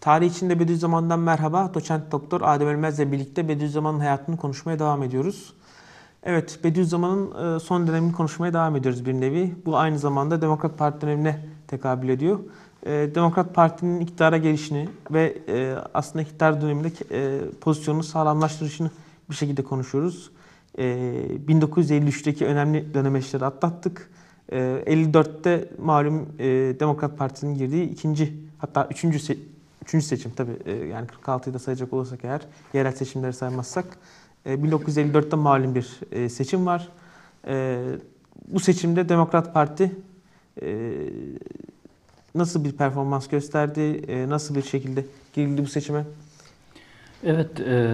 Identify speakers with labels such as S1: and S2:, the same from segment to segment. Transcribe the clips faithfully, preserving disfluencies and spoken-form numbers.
S1: Tarih içinde Bediüzzaman'dan merhaba. Doçent Doktor Adem Ölmez'le birlikte Bediüzzaman'ın hayatını konuşmaya devam ediyoruz. Evet, Bediüzzaman'ın son dönemini konuşmaya devam ediyoruz bir nevi. Bu aynı zamanda Demokrat Parti dönemine tekabül ediyor. Demokrat Parti'nin iktidara gelişini ve aslında iktidar döneminde pozisyonunu sağlamlaştırışını bir şekilde konuşuyoruz. bin dokuz yüz elli üçteki önemli dönemeçleri atlattık. elli dörtte malum Demokrat Parti'nin girdiği ikinci hatta üçüncü se üçüncü seçim tabii yani kırk altıyı da sayacak olursak eğer yerel seçimleri saymazsak bin dokuz yüz elli dörtte malum bir seçim var. Bu seçimde Demokrat Parti nasıl bir performans gösterdi, nasıl bir şekilde girildi bu seçime?
S2: Evet,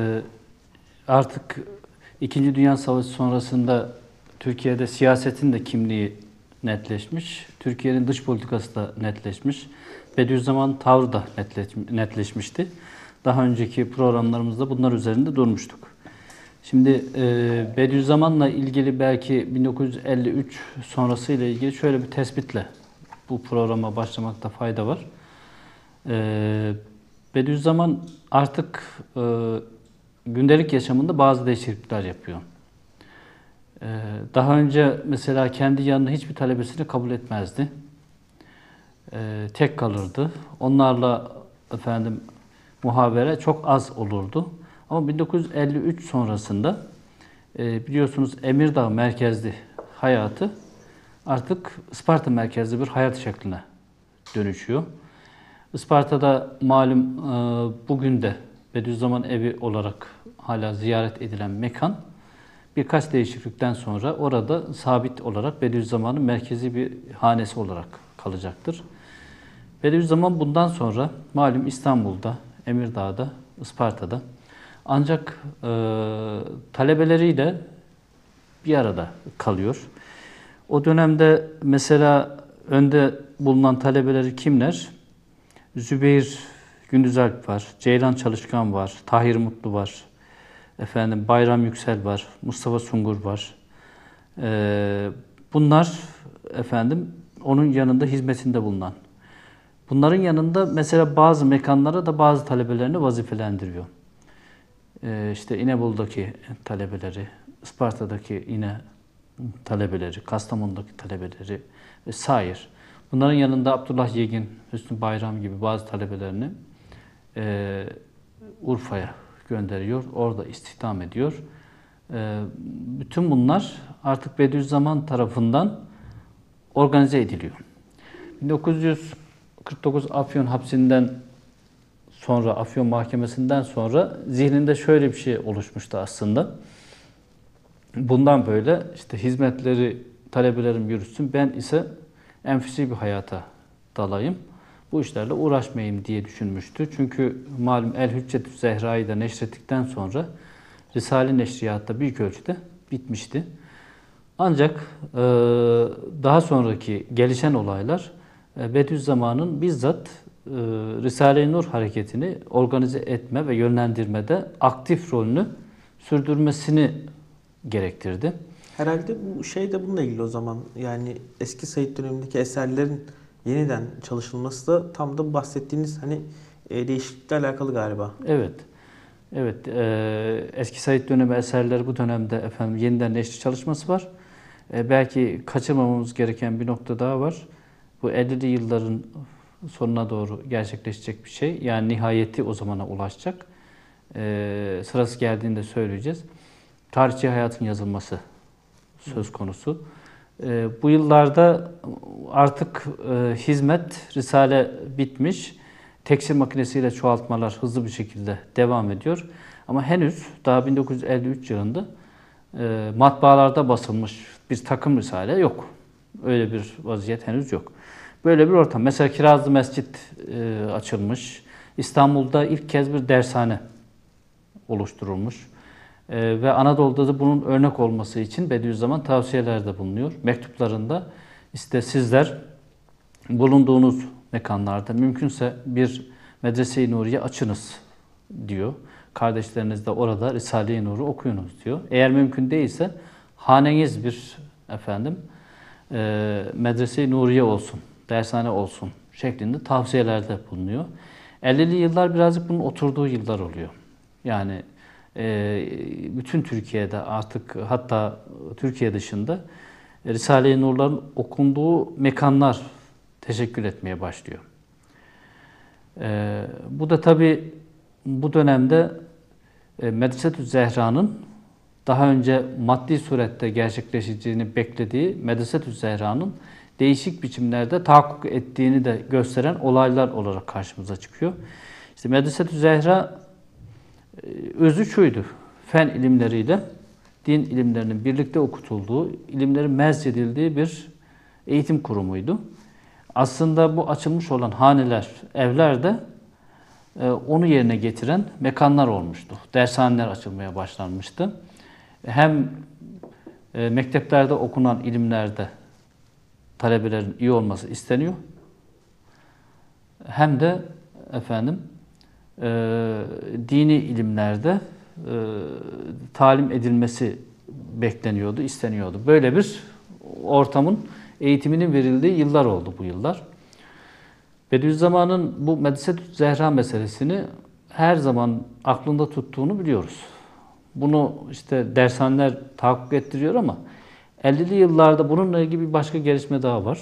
S2: artık İkinci Dünya Savaşı sonrasında Türkiye'de siyasetin de kimliği netleşmiş, Türkiye'nin dış politikası da netleşmiş, Bediüzzaman tavrı da netleşmişti. Daha önceki programlarımızda bunlar üzerinde durmuştuk. Şimdi e, Bediüzzaman'la ilgili belki bin dokuz yüz elli üç sonrası ile ilgili şöyle bir tespitle bu programa başlamakta fayda var. E, Bediüzzaman artık e, gündelik yaşamında bazı değişiklikler yapıyor. E, daha önce mesela kendi yanına hiçbir talebesini kabul etmezdi. E, tek kalırdı. Onlarla efendim muhabere çok az olurdu. Ama bin dokuz yüz elli üç sonrasında e, biliyorsunuz Emirdağ merkezli hayatı artık Isparta merkezli bir hayat şekline dönüşüyor. Isparta'da malum e, bugün de Bediüzzaman evi olarak hala ziyaret edilen mekan birkaç değişiklikten sonra orada sabit olarak Bediüzzaman'ın merkezi bir hanesi olarak kalacaktır. Bediüzzaman bundan sonra malum İstanbul'da, Emirdağ'da, Isparta'da ancak e, talebeleriyle bir arada kalıyor. O dönemde mesela önde bulunan talebeleri kimler? Zübeyir Gündüzalp var, Ceylan Çalışkan var, Tahir Mutlu var, efendim Bayram Yüksel var, Mustafa Sungur var. E, bunlar efendim onun yanında hizmetinde bulunan. Bunların yanında mesela bazı mekanlara da bazı talebelerini vazifelendiriyor. Ee, işte İnebolu'daki talebeleri, Isparta'daki yine talebeleri, Kastamonu'daki talebeleri vesaire. Bunların yanında Abdullah Yegin, Hüsnü Bayram gibi bazı talebelerini e, Urfa'ya gönderiyor, orada istihdam ediyor. E, bütün bunlar artık Bediüzzaman tarafından organize ediliyor. bin dokuz yüz kırk dokuz Afyon hapsinden sonra, Afyon mahkemesinden sonra zihninde şöyle bir şey oluşmuştu aslında. Bundan böyle işte hizmetleri talebelerim yürütsün, ben ise enfüsi bir hayata dalayım, bu işlerle uğraşmayayım diye düşünmüştü. Çünkü malum El Hüccetü Zehra'yı da neşrettikten sonra Risale-i Neşriyat'ta büyük ölçüde bitmişti. Ancak e, daha sonraki gelişen olaylar e, Bediüzzaman'ın bizzat e, Risale-i Nur hareketini organize etme ve yönlendirmede aktif rolünü sürdürmesini gerektirdi.
S1: Herhalde bu şey de bununla ilgili o zaman. Yani eski Said dönemindeki eserlerin yeniden çalışılması da tam da bahsettiğiniz hani e, değişiklikle alakalı galiba.
S2: Evet. Evet. E, eski Said dönemi eserleri bu dönemde efendim yeniden neşri çalışması var. E, belki kaçırmamamız gereken bir nokta daha var. Bu ellili yılların sonuna doğru gerçekleşecek bir şey. Yani nihayeti o zamana ulaşacak. E, sırası geldiğinde söyleyeceğiz. Tarihçi hayatın yazılması söz konusu. E, bu yıllarda artık e, hizmet, risale bitmiş. Tekstil makinesiyle çoğaltmalar hızlı bir şekilde devam ediyor. Ama henüz daha bin dokuz yüz elli üç yılında e, matbaalarda basılmış bir takım risale yok. Öyle bir vaziyet henüz yok. Böyle bir ortam. Mesela Kirazlı Mescit e, açılmış. İstanbul'da ilk kez bir dershane oluşturulmuş. E, ve Anadolu'da da bunun örnek olması için Bediüzzaman tavsiyelerde bulunuyor. Mektuplarında işte sizler bulunduğunuz mekanlarda mümkünse bir Medrese-i Nuriye açınız diyor. Kardeşleriniz de orada Risale-i Nur'u okuyunuz diyor. Eğer mümkün değilse haneniz bir efendim e, Medrese-i Nuriye olsun, dershane olsun şeklinde tavsiyelerde bulunuyor. ellili yıllar birazcık bunun oturduğu yıllar oluyor. Yani e, bütün Türkiye'de artık, hatta Türkiye dışında Risale-i Nur'ların okunduğu mekanlar teşekkül etmeye başlıyor. E, bu da tabii bu dönemde e, Medresetü Zehra'nın daha önce maddi surette gerçekleşeceğini beklediği Medresetü Zehra'nın değişik biçimlerde tahakkuk ettiğini de gösteren olaylar olarak karşımıza çıkıyor. İşte Medresetü Zehra özü şuydu: fen ilimleriyle din ilimlerinin birlikte okutulduğu, ilimlerin mezcedildiği bir eğitim kurumuydu. Aslında bu açılmış olan haneler, evler de onu yerine getiren mekanlar olmuştu. Dershaneler açılmaya başlanmıştı. Hem mekteplerde okunan ilimlerde talebelerin iyi olması isteniyor, hem de efendim e, dini ilimlerde e, talim edilmesi bekleniyordu, isteniyordu. Böyle bir ortamın eğitiminin verildiği yıllar oldu bu yıllar. Bediüzzaman'ın bu Medresetü Zehra meselesini her zaman aklında tuttuğunu biliyoruz. Bunu işte dershaneler tahakkuk ettiriyor ama ellili yıllarda bununla ilgili bir başka gelişme daha var.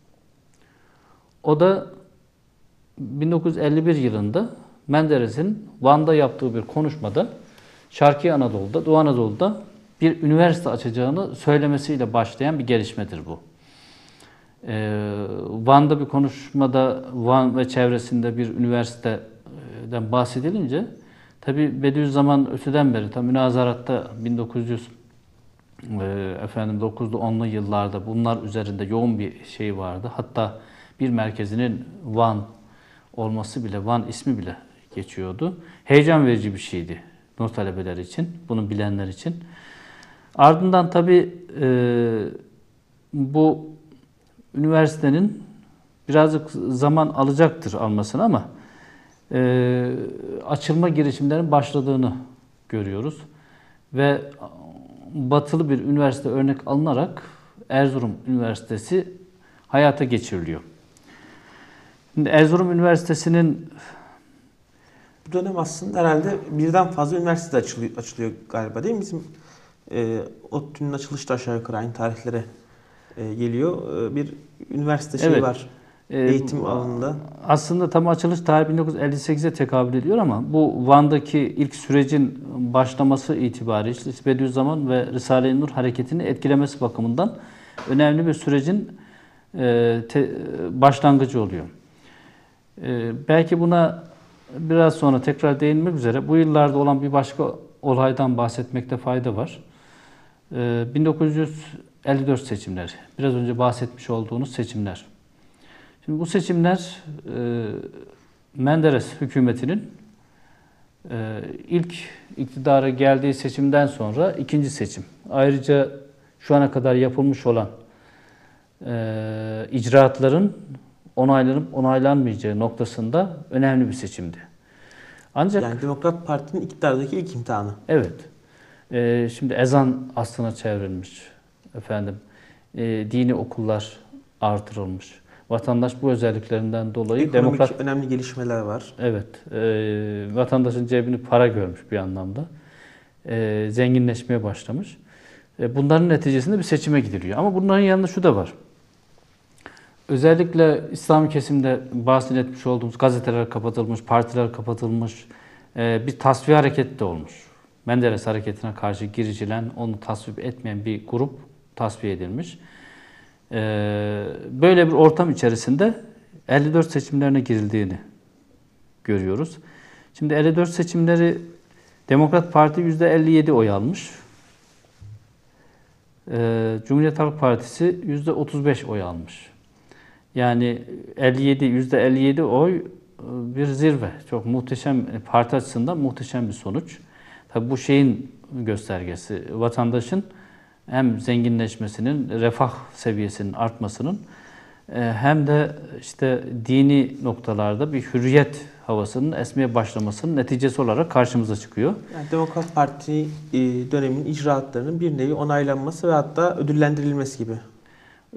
S2: O da bin dokuz yüz elli bir yılında Menderes'in Van'da yaptığı bir konuşmada Şarkı Anadolu'da, Doğu Anadolu'da bir üniversite açacağını söylemesiyle başlayan bir gelişmedir bu. Ee, Van'da bir konuşmada Van ve çevresinde bir üniversiteden bahsedilince tabi Bediüzzaman öteden beri, tam münazaratta bin dokuz yüz e, efendim dokuzlu onlu yıllarda bunlar üzerinde yoğun bir şey vardı. Hatta bir merkezinin Van olması bile, Van ismi bile geçiyordu. Heyecan verici bir şeydi Nur talebeleri için, bunu bilenler için. Ardından tabi e, bu üniversitenin birazcık zaman alacaktır almasını ama e, açılma girişimlerinin başladığını görüyoruz. Ve batılı bir üniversite örnek alınarak Erzurum Üniversitesi hayata geçiriliyor. Şimdi Erzurum Üniversitesi'nin
S1: Bu dönem aslında herhalde birden fazla üniversite açılıyor, açılıyor galiba, değil mi? Bizim e, ODTÜ'nün açılışı da aşağı yukarı aynı tarihlere e, geliyor. E, bir üniversite şeyi
S2: evet,
S1: var
S2: e,
S1: eğitim alanında.
S2: Aslında tam açılış tarihi bin dokuz yüz elli sekize tekabül ediyor ama bu Van'daki ilk sürecin başlaması itibariyle işte Bediüzzaman ve Risale-i Nur hareketini etkilemesi bakımından önemli bir sürecin e, te, başlangıcı oluyor. E, belki buna biraz sonra tekrar değinmek üzere bu yıllarda olan bir başka olaydan bahsetmekte fayda var. E, bin dokuz yüz elli dört seçimleri, biraz önce bahsetmiş olduğunuz seçimler. Şimdi bu seçimler e, Menderes hükümetinin e, ilk iktidara geldiği seçimden sonra ikinci seçim. Ayrıca şu ana kadar yapılmış olan e, icraatların onaylanıp onaylanmayacağı noktasında önemli bir seçimdi. Ancak
S1: Yani Demokrat Parti'nin iktidardaki ilk imtihanı.
S2: evet, e, şimdi ezan aslına çevrilmiş, efendim, e, dini okullar artırılmış. Vatandaş bu özelliklerinden dolayı
S1: Ekonomik
S2: demokrat
S1: önemli gelişmeler var.
S2: evet, e, vatandaşın cebini para görmüş bir anlamda. E, zenginleşmeye başlamış. E, bunların neticesinde bir seçime gidiliyor. Ama bunların yanında şu da var. Özellikle İslami kesimde bahsetmiş olduğumuz gazeteler kapatılmış, partiler kapatılmış, e, bir tasfiye hareketi de olmuş. Menderes hareketine karşı girişilen, onu tasvip etmeyen bir grup tasfiye edilmiş. Böyle bir ortam içerisinde elli dört seçimlerine girildiğini görüyoruz. Şimdi elli dört seçimleri Demokrat Parti yüzde elli yedi oy almış. Cumhuriyet Halk Partisi yüzde otuz beş oy almış. Yani elli yedi, yüzde elli yedi oy bir zirve. Çok muhteşem, parti açısından muhteşem bir sonuç. Tabii bu şeyin göstergesi, vatandaşın hem zenginleşmesinin, refah seviyesinin artmasının hem de işte dini noktalarda bir hürriyet havasının esmeye başlamasının neticesi olarak karşımıza çıkıyor.
S1: Yani Demokrat Parti dönemin icraatlarının bir nevi onaylanması ve hatta ödüllendirilmesi gibi.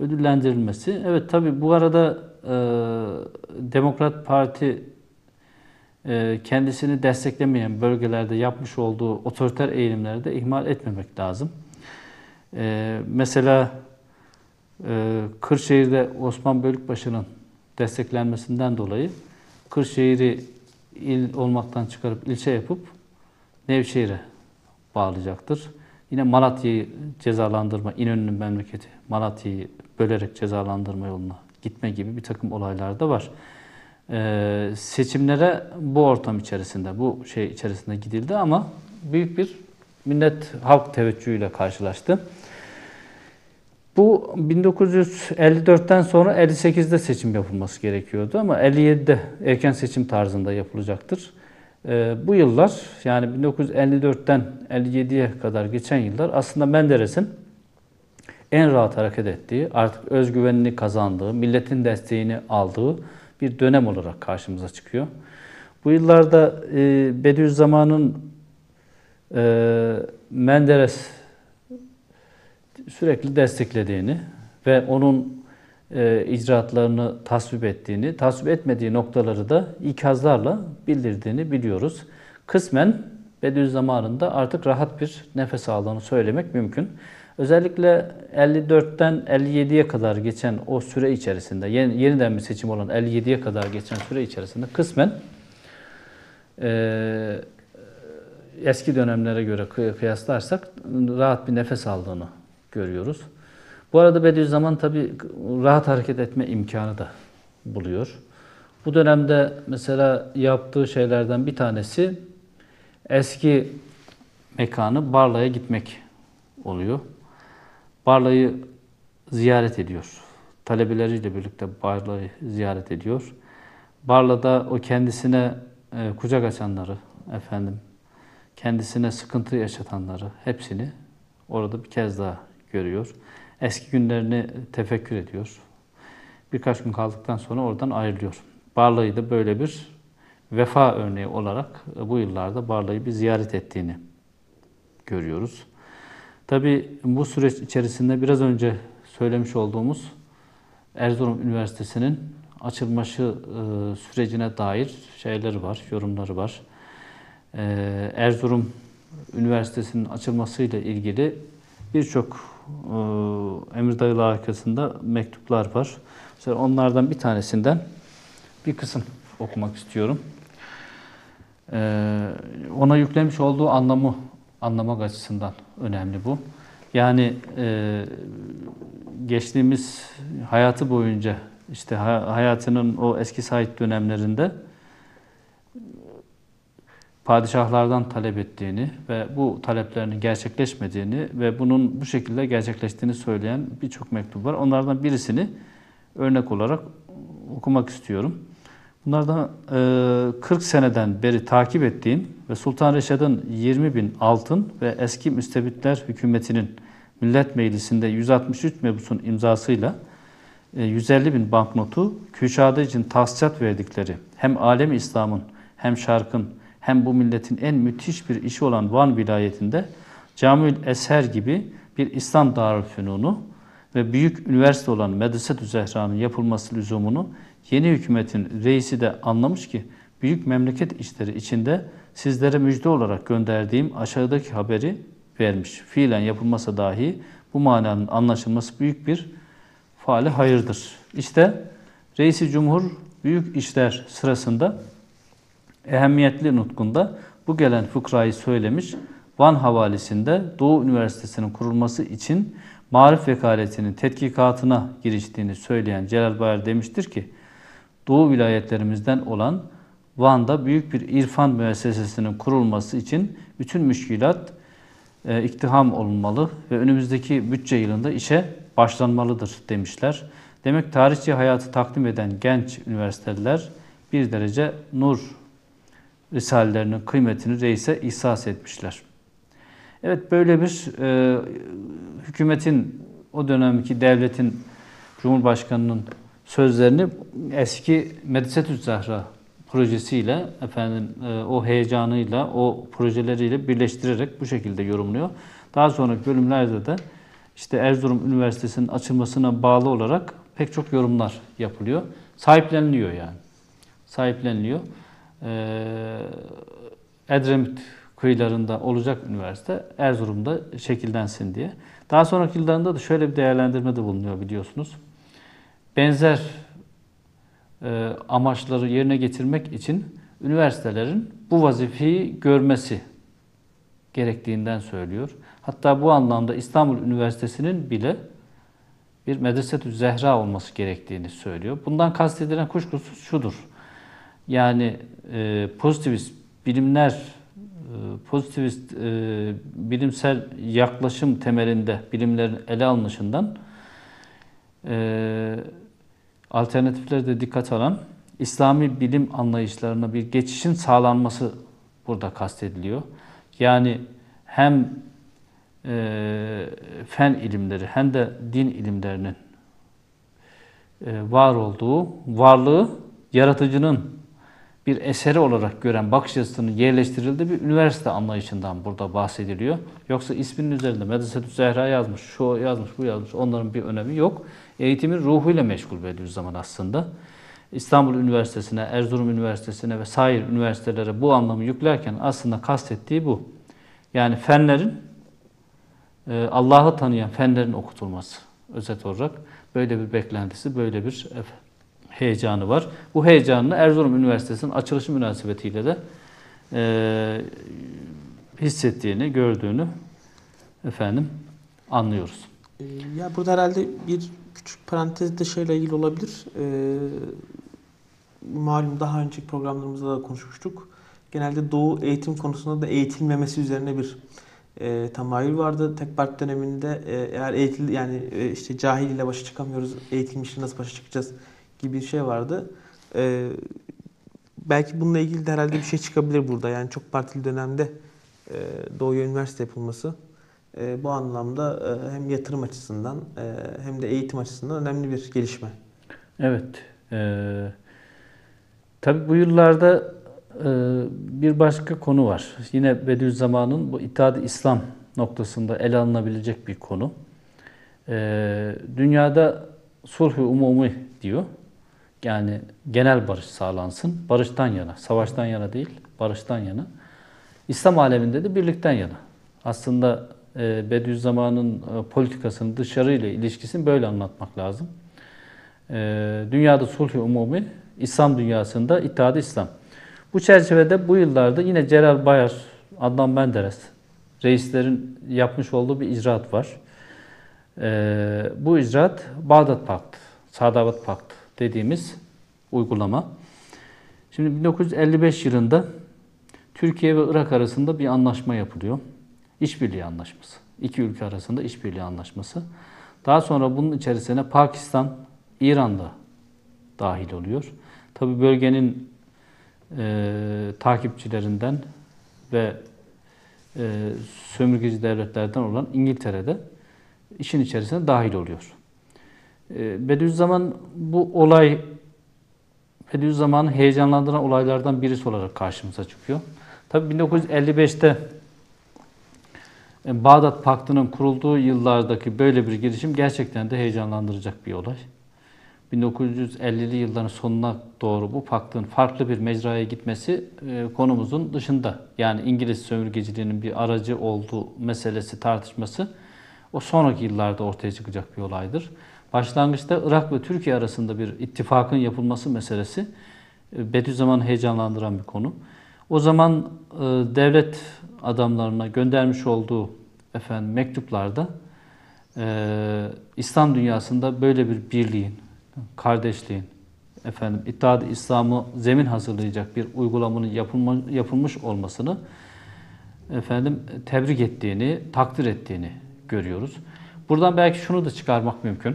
S2: Ödüllendirilmesi. Evet, tabii bu arada e, Demokrat Parti e, kendisini desteklemeyen bölgelerde yapmış olduğu otoriter eğilimleri de ihmal etmemek lazım. E, mesela e, Kırşehir'de Osman Bölükbaşı'nın desteklenmesinden dolayı Kırşehir'i il olmaktan çıkarıp ilçe yapıp Nevşehir'e bağlayacaktır. Yine Malatya'yı cezalandırma, İnönü'nün memleketi Malatya'yı bölerek cezalandırma yoluna gitme gibi bir takım olaylar da var. Ee, seçimlere bu ortam içerisinde, bu şey içerisinde gidildi ama büyük bir millet halk teveccühüyle karşılaştı. Bu bin dokuz yüz elli dörtten sonra elli sekizde seçim yapılması gerekiyordu ama elli yedide erken seçim tarzında yapılacaktır. Ee, bu yıllar yani bin dokuz yüz elli dörtten elli yediye kadar geçen yıllar aslında Menderes'in en rahat hareket ettiği, artık özgüvenini kazandığı, milletin desteğini aldığı bir dönem olarak karşımıza çıkıyor. Bu yıllarda e, Bediüzzaman'ın e, Menderes sürekli desteklediğini ve onun e, icraatlarını tasvip ettiğini, tasvip etmediği noktaları da ikazlarla bildirdiğini biliyoruz. Kısmen Bediüzzaman'ın da artık rahat bir nefes aldığını söylemek mümkün. Özellikle elli dörtten elli yediye kadar geçen o süre içerisinde, yeniden bir seçim olan elli yediye kadar geçen süre içerisinde kısmen e, eski dönemlere göre kıyaslarsak rahat bir nefes aldığını görüyoruz. Bu arada Bediüzzaman tabii rahat hareket etme imkanı da buluyor. Bu dönemde mesela yaptığı şeylerden bir tanesi eski mekanı Barla'ya gitmek oluyor. Barla'yı ziyaret ediyor. Talebeleriyle birlikte Barla'yı ziyaret ediyor. Barla'da o kendisine e, kucak açanları, efendim, kendisine sıkıntı yaşatanları hepsini orada bir kez daha görüyor. Eski günlerini tefekkür ediyor. Birkaç gün kaldıktan sonra oradan ayrılıyor. Barla'yı da böyle bir vefa örneği olarak bu yıllarda Barla'yı bir ziyaret ettiğini görüyoruz. Tabii bu süreç içerisinde biraz önce söylemiş olduğumuz Erzurum Üniversitesi'nin açılması sürecine dair şeyleri var, yorumları var. Erzurum Üniversitesi'nin açılmasıyla ilgili birçok Emirdağlı arkasında mektuplar var. Mesela onlardan bir tanesinden bir kısım okumak istiyorum. Ona yüklemiş olduğu anlamı anlamak açısından önemli bu. Yani e, geçtiğimiz hayatı boyunca işte hayatının o eski Said dönemlerinde padişahlardan talep ettiğini ve bu taleplerinin gerçekleşmediğini ve bunun bu şekilde gerçekleştiğini söyleyen birçok mektup var. Onlardan birisini örnek olarak okumak istiyorum. Bunlardan kırk seneden beri takip ettiğim ve Sultan Reşad'ın yirmi bin altın ve eski müstebitler hükümetinin Millet Meclisi'nde yüz altmış üç mebusun imzasıyla yüz elli bin banknotu Kürşad-ı için tahsisat verdikleri hem alem İslam'ın hem Şark'ın hem bu milletin en müthiş bir işi olan Van vilayetinde Camiül Esher gibi bir İslam Darülfünunu ve büyük üniversite olan Medresetü Zehra'nın yapılması lüzumunu yeni hükümetin reisi de anlamış ki büyük memleket işleri içinde sizlere müjde olarak gönderdiğim aşağıdaki haberi vermiş. Fiilen yapılmasa dahi bu mananın anlaşılması büyük bir faali hayırdır. İşte Reis-i Cumhur büyük işler sırasında ehemmiyetli nutkunda bu gelen fıkrayı söylemiş. Van havalisinde Doğu Üniversitesi'nin kurulması için Marif Vekaletinin tetkikatına giriştiğini söyleyen Celal Bayar demiştir ki Doğu vilayetlerimizden olan Van'da büyük bir irfan müessesesinin kurulması için bütün müşkilat e, iktiham olunmalı ve önümüzdeki bütçe yılında işe başlanmalıdır demişler. Demek tarihçi hayatı takdim eden genç üniversiteliler bir derece nur risalelerinin kıymetini reise ihsas etmişler. Evet, böyle bir e, hükümetin, o dönemki devletin, Cumhurbaşkanı'nın sözlerini eski Medresetü Zehra projesiyle, efendim e, o heyecanıyla, o projeleriyle birleştirerek bu şekilde yorumluyor. Daha sonraki bölümlerde de işte Erzurum Üniversitesi'nin açılmasına bağlı olarak pek çok yorumlar yapılıyor. Sahipleniliyor yani. Sahipleniliyor. e, Edremit kıyılarında olacak üniversite Erzurum'da şekillensin diye. Daha sonraki yıllarında da şöyle bir değerlendirmede bulunuyor biliyorsunuz. Benzer e, amaçları yerine getirmek için üniversitelerin bu vazifeyi görmesi gerektiğinden söylüyor. Hatta bu anlamda İstanbul Üniversitesi'nin bile bir Medresetü Zehra olması gerektiğini söylüyor. Bundan kastedilen kuşkusuz şudur. Yani e, pozitivist bilimler, e, pozitivist e, bilimsel yaklaşım temelinde bilimlerin ele alınışından e, alternatifleri de dikkate alan İslami bilim anlayışlarına bir geçişin sağlanması burada kastediliyor. Yani hem e, fen ilimleri hem de din ilimlerinin e, var olduğu, varlığı yaratıcının bir eseri olarak gören bakış açısının yerleştirildiği bir üniversite anlayışından burada bahsediliyor. Yoksa isminin üzerinde Medresetü Zehra yazmış, şu yazmış, bu yazmış, onların bir önemi yok. Eğitimin ruhuyla meşgul Bediüzzaman aslında. İstanbul Üniversitesi'ne, Erzurum Üniversitesi'ne ve sair üniversitelere bu anlamı yüklerken aslında kastettiği bu. Yani fenlerin, Allah'ı tanıyan fenlerin okutulması özet olarak böyle bir beklentisi, böyle bir heyecanı var. Bu heyecanını Erzurum Üniversitesi'nin açılışı münasebetiyle de e, hissettiğini, gördüğünü efendim anlıyoruz.
S1: Ya burada herhalde bir küçük parantez de şeyle ilgili olabilir. Ee, malum daha önceki programlarımızda da konuşmuştuk. Genelde Doğu eğitim konusunda da eğitilmemesi üzerine bir e, tamayül vardı. Tek Parti döneminde e, eğer eğitil yani e, işte cahil ile başa çıkamıyoruz, eğitilmişle nasıl başa çıkacağız gibi bir şey vardı. E, belki bununla ilgili de herhalde bir şey çıkabilir burada. Yani çok partili dönemde e, Doğu'ya üniversite yapılması e, bu anlamda e, hem yatırım açısından e, hem de eğitim açısından önemli bir gelişme.
S2: Evet. E, tabii bu yıllarda e, bir başka konu var. Yine Bediüzzaman'ın bu İttihad-ı İslam noktasında ele alınabilecek bir konu. E, dünyada sulh-u umumi diyor. Yani genel barış sağlansın. Barıştan yana, savaştan yana değil, barıştan yana. İslam aleminde de birlikten yana. Aslında e, Bediüzzaman'ın e, politikasının dışarıyla ilişkisini böyle anlatmak lazım. E, dünyada sulh-u umumi, İslam dünyasında İttihad-ı İslam. Bu çerçevede bu yıllarda yine Celal Bayar, Adnan Menderes reislerin yapmış olduğu bir icraat var. E, bu icraat Bağdat Paktı, Sadavat Paktı dediğimiz uygulama. Şimdi bin dokuz yüz elli beş yılında Türkiye ve Irak arasında bir anlaşma yapılıyor. İşbirliği anlaşması. İki ülke arasında işbirliği anlaşması. Daha sonra bunun içerisine Pakistan, İran da dahil oluyor. Tabi bölgenin e, takipçilerinden ve e, sömürgeci devletlerden olan İngiltere'de işin içerisine dahil oluyor. E, Bediüzzaman bu olay Bediüzzaman'ı heyecanlandıran olaylardan birisi olarak karşımıza çıkıyor. Tabii bin dokuz yüz elli beşte Bağdat Paktı'nın kurulduğu yıllardaki böyle bir girişim gerçekten de heyecanlandıracak bir olay. bin dokuz yüz ellili yılların sonuna doğru bu paktın farklı bir mecraya gitmesi konumuzun dışında. Yani İngiliz sömürgeciliğinin bir aracı olduğu meselesi, tartışması o sonraki yıllarda ortaya çıkacak bir olaydır. Başlangıçta Irak ve Türkiye arasında bir ittifakın yapılması meselesi Bediüzzaman'ı heyecanlandıran bir konu. O zaman e, devlet adamlarına göndermiş olduğu efendim mektuplarda e, İslam dünyasında böyle bir birliğin, kardeşliğin, efendim İttihad-ı İslam'ı zemin hazırlayacak bir uygulamanın yapılma, yapılmış olmasını efendim tebrik ettiğini, takdir ettiğini görüyoruz. Buradan belki şunu da çıkarmak mümkün.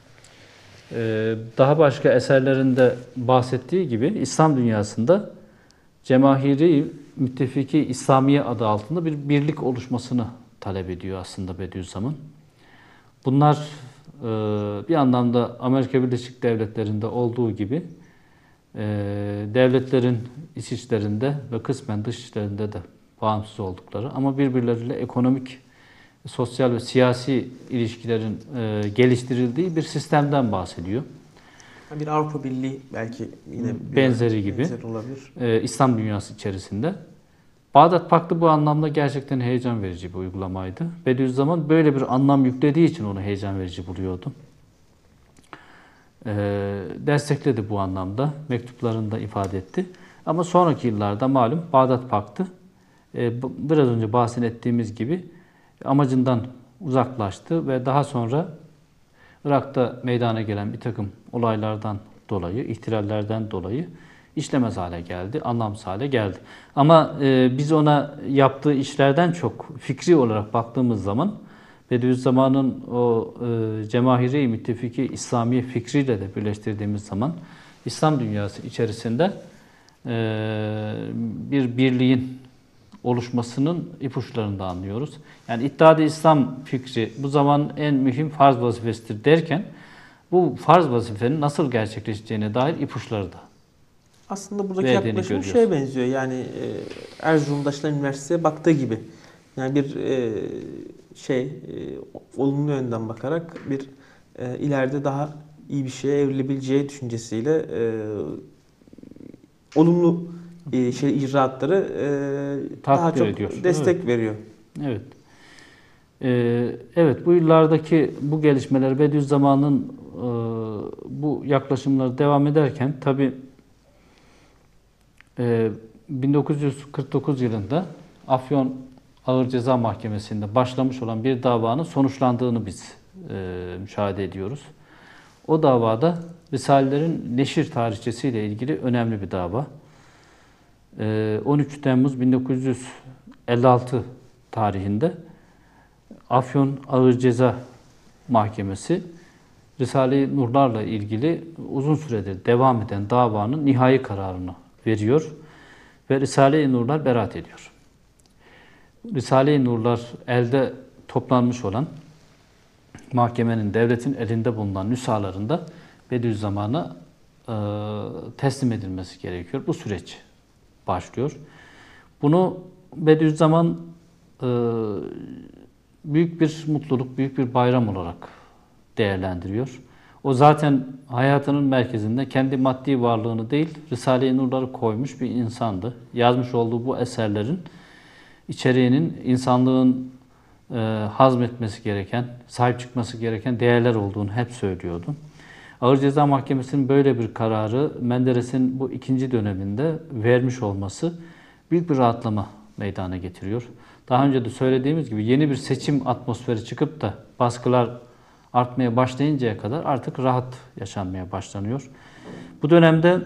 S2: Daha başka eserlerinde bahsettiği gibi İslam dünyasında Cemahiri Müttefiki İslamiye adı altında bir birlik oluşmasını talep ediyor aslında Bediüzzaman. Bunlar bir anlamda Amerika Birleşik Devletleri'nde olduğu gibi devletlerin iç işlerinde ve kısmen dış işlerinde de bağımsız oldukları ama birbirleriyle ekonomik, sosyal ve siyasi ilişkilerin geliştirildiği bir sistemden bahsediyor.
S1: Bir Avrupa Birliği belki yine bir
S2: benzeri gibi
S1: benzer olabilir.
S2: e, İslam dünyası içerisinde. Bağdat Paktı bu anlamda gerçekten heyecan verici bir uygulamaydı. Bediüzzaman böyle bir anlam yüklediği için onu heyecan verici buluyordu. E, destekledi bu anlamda, mektuplarında ifade etti. Ama sonraki yıllarda malum Bağdat Paktı e, biraz önce bahsettiğimiz gibi amacından uzaklaştı ve daha sonra Irak'ta meydana gelen bir takım olaylardan dolayı, ihtilallerden dolayı işlemez hale geldi, anlamsız hale geldi. Ama e, biz ona yaptığı işlerden çok fikri olarak baktığımız zaman Bediüzzaman'ın o e, Cemahiri Müttefiki İslami fikriyle de birleştirdiğimiz zaman İslam dünyası içerisinde e, bir birliğin oluşmasının ipuçlarını da anlıyoruz. Yani İttihat-ı İslam fikri bu zaman en mühim farz vazifesidir derken bu farz vazifenin nasıl gerçekleşeceğine dair ipuçları da
S1: Aslında buradaki
S2: verdiğini
S1: yaklaşım
S2: görüyoruz.
S1: şeye benziyor. Yani e, Erzurum'daşlar üniversiteye baktığı gibi. Yani bir e, şey e, olumlu yönden bakarak bir e, ileride daha iyi bir şeye evrilebileceği düşüncesiyle e, olumlu e, şey icraatları e, daha
S2: Takdir
S1: çok
S2: ediyor.
S1: destek
S2: Evet.
S1: veriyor.
S2: Evet. Ee, evet bu yıllardaki bu gelişmeler Bediüzzaman'ın e, bu yaklaşımları devam ederken tabi e, bin dokuz yüz kırk dokuz yılında Afyon Ağır Ceza Mahkemesi'nde başlamış olan bir davanın sonuçlandığını biz e, müşahede ediyoruz. O davada Risalelerin neşir tarihçesiyle ilgili önemli bir dava. E, on üç Temmuz bin dokuz yüz elli altı tarihinde Afyon Ağır Ceza Mahkemesi Risale-i Nurlarla ilgili uzun süredir devam eden davanın nihai kararını veriyor ve Risale-i Nurlar beraat ediyor. Risale-i Nurlar elde toplanmış olan mahkemenin, devletin elinde bulunan nüshalarında Bediüzzaman'a e, teslim edilmesi gerekiyor. Bu süreç başlıyor. Bunu Bediüzzaman e, büyük bir mutluluk, büyük bir bayram olarak değerlendiriyor. O zaten hayatının merkezinde kendi maddi varlığını değil, Risale-i Nurları koymuş bir insandı. Yazmış olduğu bu eserlerin içeriğinin insanlığın e, hazmetmesi gereken, sahip çıkması gereken değerler olduğunu hep söylüyordu. Ağır Ceza Mahkemesi'nin böyle bir kararı Menderes'in bu ikinci döneminde vermiş olması büyük bir rahatlama meydana getiriyor. Daha önce de söylediğimiz gibi yeni bir seçim atmosferi çıkıp da baskılar artmaya başlayıncaya kadar artık rahat yaşanmaya başlanıyor. Bu dönemde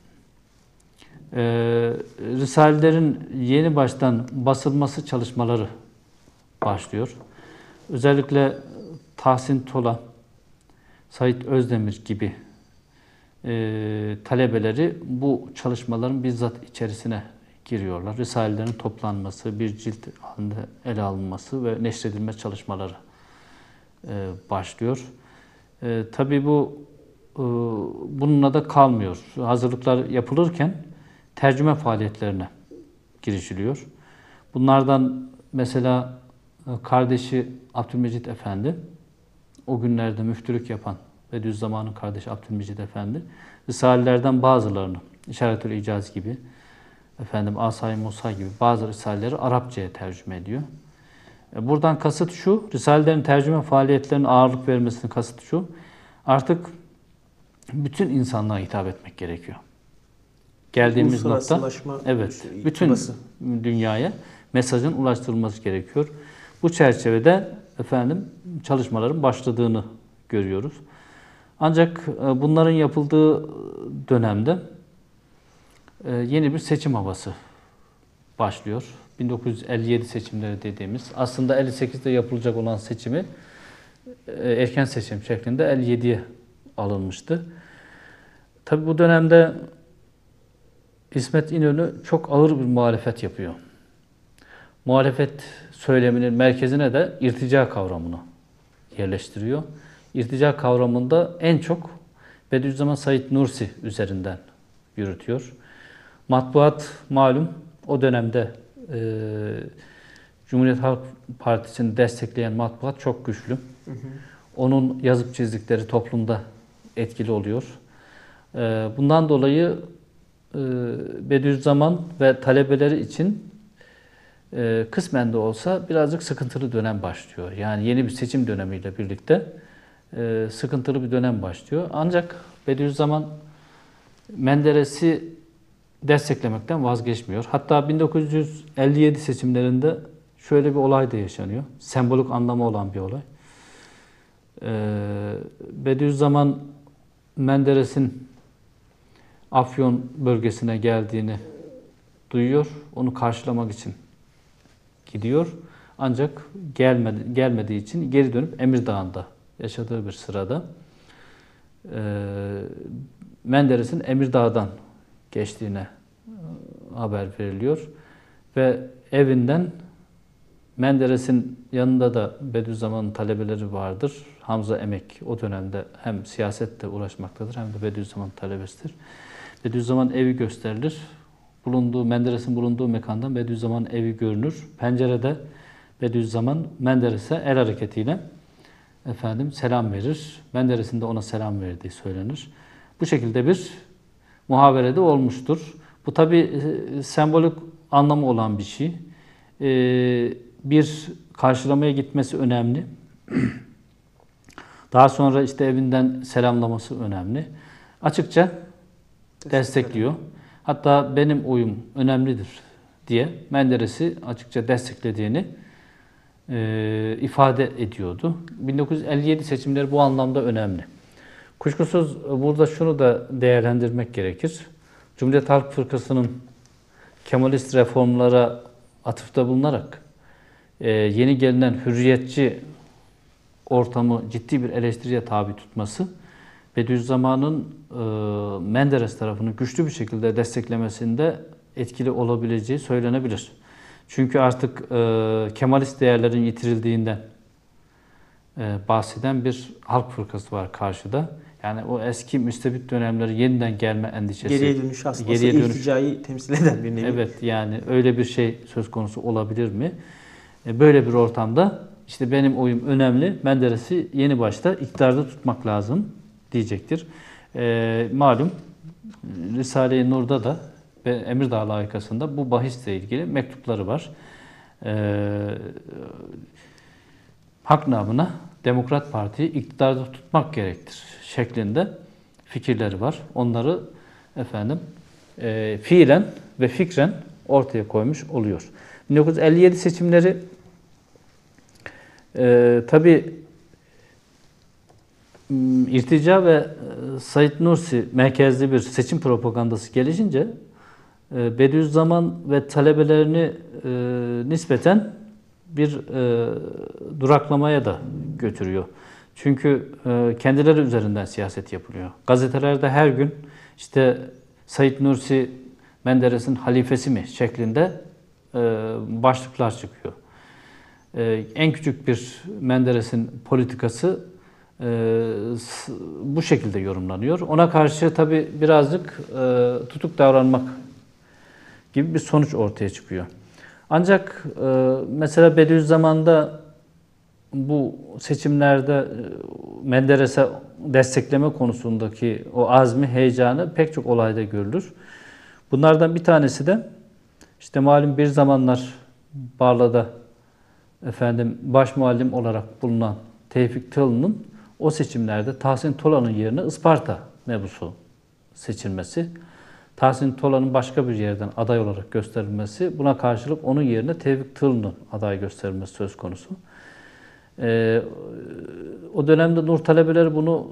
S2: e, Risalelerin yeni baştan basılması çalışmaları başlıyor. Özellikle Tahsin Tola, Said Özdemir gibi e, talebeleri bu çalışmaların bizzat içerisine giriyorlar. Risalelerin toplanması, bir cilt halinde ele alınması ve neşredilme çalışmaları e, başlıyor. E, tabii bu e, bununla da kalmıyor. Hazırlıklar yapılırken tercüme faaliyetlerine girişiliyor. Bunlardan mesela e, kardeşi Abdülmecit Efendi, o günlerde müftülük yapan Bediüzzaman'ın kardeşi Abdülmecit Efendi, Risalelerden bazılarını, İşaretül İcaz gibi, efendim Asay-ı Musa gibi bazı risaleleri Arapçaya tercüme ediyor. Buradan kasıt şu, risalelerin tercüme faaliyetlerine ağırlık vermesinin kasıt şu, artık bütün insanlığa hitap etmek gerekiyor. Geldiğimiz nokta, evet, bütün çabası. Dünyaya mesajın ulaştırılması gerekiyor. Bu çerçevede efendim çalışmaların başladığını görüyoruz. Ancak bunların yapıldığı dönemde yeni bir seçim havası başlıyor. bin dokuz yüz elli yedi seçimleri dediğimiz, aslında elli sekizde yapılacak olan seçimi erken seçim şeklinde elli yediye alınmıştı. Tabii bu dönemde İsmet İnönü çok ağır bir muhalefet yapıyor. Muhalefet söyleminin merkezine de irtica kavramını yerleştiriyor. İrtica kavramında en çok Bediüzzaman Said Nursi üzerinden yürütüyor. Matbuat malum o dönemde e, Cumhuriyet Halk Partisi'ni destekleyen matbuat çok güçlü. Hı hı. Onun yazıp çizdikleri toplumda etkili oluyor. E, bundan dolayı e, Bediüzzaman ve talebeleri için e, kısmen de olsa birazcık sıkıntılı dönem başlıyor. Yani yeni bir seçim dönemiyle birlikte e, sıkıntılı bir dönem başlıyor. Ancak Bediüzzaman Menderes'i desteklemekten vazgeçmiyor. Hatta bin dokuz yüz elli yedi seçimlerinde şöyle bir olay da yaşanıyor. Sembolik anlamı olan bir olay. Ee, Bediüzzaman Menderes'in Afyon bölgesine geldiğini duyuyor. Onu karşılamak için gidiyor. Ancak gelmedi, gelmediği için geri dönüp Emirdağ'ında yaşadığı bir sırada e, Menderes'in Emirdağ'dan geçtiğine haber veriliyor. Ve evinden Menderes'in yanında da Bediüzzaman'ın talebeleri vardır. Hamza Emek o dönemde hem siyasette uğraşmaktadır hem de Bediüzzaman talebesidir. Bediüzzaman evi gösterilir. Bulunduğu, Menderes'in bulunduğu mekandan Bediüzzaman evi görünür. Pencerede Bediüzzaman Menderes'e el hareketiyle efendim selam verir. Menderes'in de ona selam verdiği söylenir. Bu şekilde bir muhaberede olmuştur. Bu tabi sembolik anlamı olan bir şey. Ee, bir karşılamaya gitmesi önemli. Daha sonra işte evinden selamlaması önemli. Açıkça destekliyor. Hatta benim oyum önemlidir diye Menderes'i açıkça desteklediğini e, ifade ediyordu. bin dokuz yüz elli yedi seçimleri bu anlamda önemli. Kuşkusuz burada şunu da değerlendirmek gerekir. Cumhuriyet Halk Fırkası'nın Kemalist reformlara atıfta bulunarak e, yeni gelinen hürriyetçi ortamı ciddi bir eleştiriye tabi tutması, Bediüzzaman'ın e, Menderes tarafını güçlü bir şekilde desteklemesinde etkili olabileceği söylenebilir. Çünkü artık e, Kemalist değerlerin yitirildiğinden e, bahseden bir halk fırkası var karşıda. Yani o eski müstebit dönemleri yeniden gelme endişesi.
S1: Geriye dönüş aslında
S2: geriye dönüş,
S1: ilticayı temsil eden bir nevi.
S2: Evet, yani öyle bir şey söz konusu olabilir mi? E, böyle bir ortamda işte benim oyum önemli, Menderes'i yeni başta iktidarda tutmak lazım diyecektir. E, malum Risale-i Nur'da da ve Emirdağ layıkasında bu bahisle ilgili mektupları var. E, hak namına Demokrat Parti'yi iktidarda tutmak gerektir şeklinde fikirleri var. Onları efendim e, fiilen ve fikren ortaya koymuş oluyor. bin dokuz yüz elli yedi seçimleri e, tabi irtica ve Said Nursi merkezli bir seçim propagandası gelişince e, Bediüzzaman ve talebelerini e, nispeten bir e, duraklamaya da götürüyor. Çünkü e, kendileri üzerinden siyaset yapılıyor. Gazetelerde her gün işte Said Nursi Menderes'in halifesi mi şeklinde e, başlıklar çıkıyor. E, en küçük bir Menderes'in politikası e, bu şekilde yorumlanıyor. Ona karşı tabii birazcık e, tutuk davranmak gibi bir sonuç ortaya çıkıyor. Ancak e, mesela Bediüzzaman'da bu seçimlerde Menderes'e destekleme konusundaki o azmi, heyecanı pek çok olayda görülür. Bunlardan bir tanesi de işte malum bir zamanlar Barla'da efendim baş muallim olarak bulunan Tevfik Tığlı'nın o seçimlerde Tahsin Tola'nın yerine Isparta mebusu seçilmesi. Tahsin Tola'nın başka bir yerden aday olarak gösterilmesi, buna karşılık onun yerine Tevfik Tığlı'nın aday gösterilmesi söz konusu. Ee, o dönemde Nur talebeleri bunu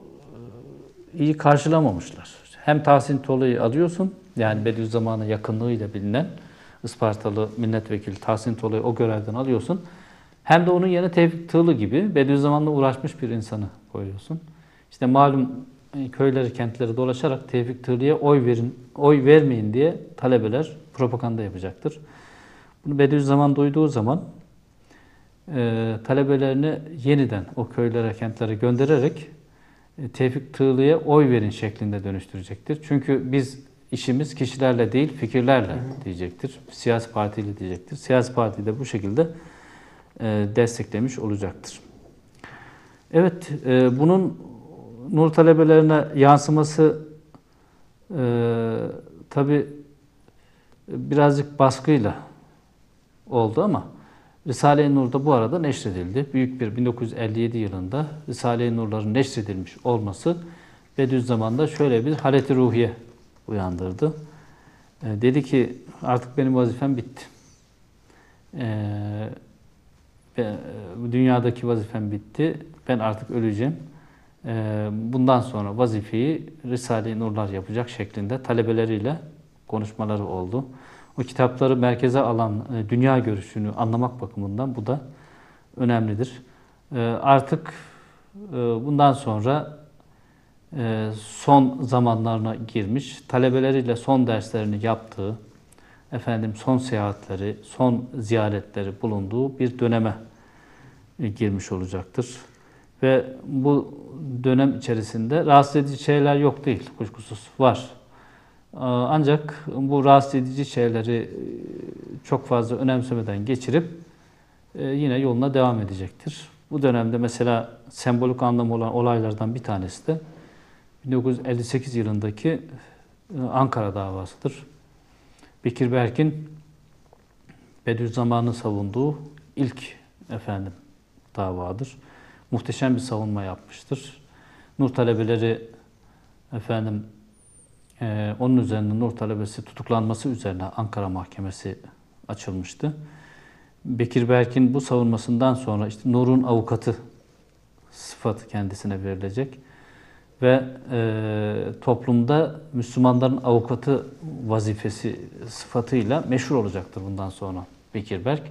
S2: iyi karşılamamışlar. Hem Tahsin Tola'yı alıyorsun, yani Bediüzzaman'a yakınlığıyla bilinen Ispartalı milletvekili Tahsin Tola'yı o görevden alıyorsun. Hem de onun yerine Tevfik Tığlı gibi Bediüzzaman'la uğraşmış bir insanı koyuyorsun. İşte malum köyleri, kentleri dolaşarak Tevfik Tığlı'ya oy verin, oy vermeyin diye talebeler propaganda yapacaktır. Bunu Bediüzzaman duyduğu zaman e, talebelerini yeniden o köylere, kentlere göndererek e, Tevfik Tığlı'ya oy verin şeklinde dönüştürecektir. Çünkü biz işimiz kişilerle değil, fikirlerle diyecektir. Siyasi partiyle diyecektir. Siyasi parti de bu şekilde e, desteklemiş olacaktır. Evet, e, bunun Nur talebelerine yansıması Ee, tabii birazcık baskıyla oldu ama Risale-i Nur da bu arada neşredildi. Büyük bir bin dokuz yüz elli yedi yılında Risale-i Nur'ların neşredilmiş olması Bediüzzaman'da şöyle bir halet-i ruhiye uyandırdı. Ee, dedi ki artık benim vazifem bitti. Ee, dünyadaki vazifem bitti. Ben artık öleceğim. Ee, bundan sonra vazifeyi Risale-i Nurlar yapacak şeklinde talebeleriyle konuşmaları oldu. O kitapları merkeze alan e, dünya görüşünü anlamak bakımından bu da önemlidir. E, artık e, bundan sonra e, son zamanlarına girmiş, talebeleriyle son derslerini yaptığı, efendim son seyahatleri, son ziyaretleri bulunduğu bir döneme e, girmiş olacaktır. Ve bu dönem içerisinde rahatsız edici şeyler yok değil, kuşkusuz var. Ancak bu rahatsız edici şeyleri çok fazla önemsemeden geçirip yine yoluna devam edecektir. Bu dönemde mesela sembolik anlamı olan olaylardan bir tanesi de bin dokuz yüz elli sekiz yılındaki Ankara davasıdır. Bekir Berk'in Bediüzzaman'ın savunduğu ilk efendim davadır. Muhteşem bir savunma yapmıştır. Nur talebeleri efendim Ee, onun üzerine Nur talebesi tutuklanması üzerine Ankara Mahkemesi açılmıştı. Bekir Berk'in bu savunmasından sonra işte Nur'un avukatı sıfatı kendisine verilecek ve e, toplumda Müslümanların avukatı vazifesi sıfatıyla meşhur olacaktır bundan sonra Bekir Berk.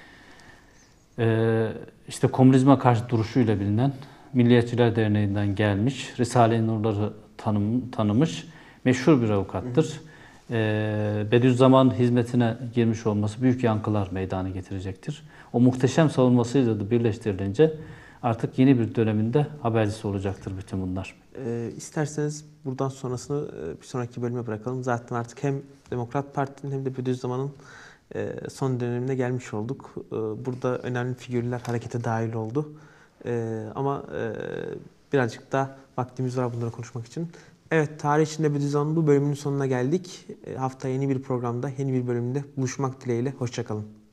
S2: E, işte komünizme karşı duruşuyla bilinen Milliyetçiler Derneği'nden gelmiş, Risale-i Nur'ları tanım, tanımış, meşhur bir avukattır. Ee, Bediüzzaman'ın hizmetine girmiş olması büyük yankılar meydana getirecektir. O muhteşem savunmasıyla da birleştirilince artık yeni bir döneminde habercisi olacaktır bütün bunlar.
S1: Ee, isterseniz buradan sonrasını bir sonraki bölüme bırakalım. Zaten artık hem Demokrat Parti'nin hem de Bediüzzaman'ın son dönemine gelmiş olduk. Burada önemli figürler harekete dahil oldu. Ama birazcık da vaktimiz var bunları konuşmak için. Evet, tarih içinde Bediüzzaman'ın bu bölümünün sonuna geldik. Haftaya yeni bir programda, yeni bir bölümde buluşmak dileğiyle. Hoşça kalın.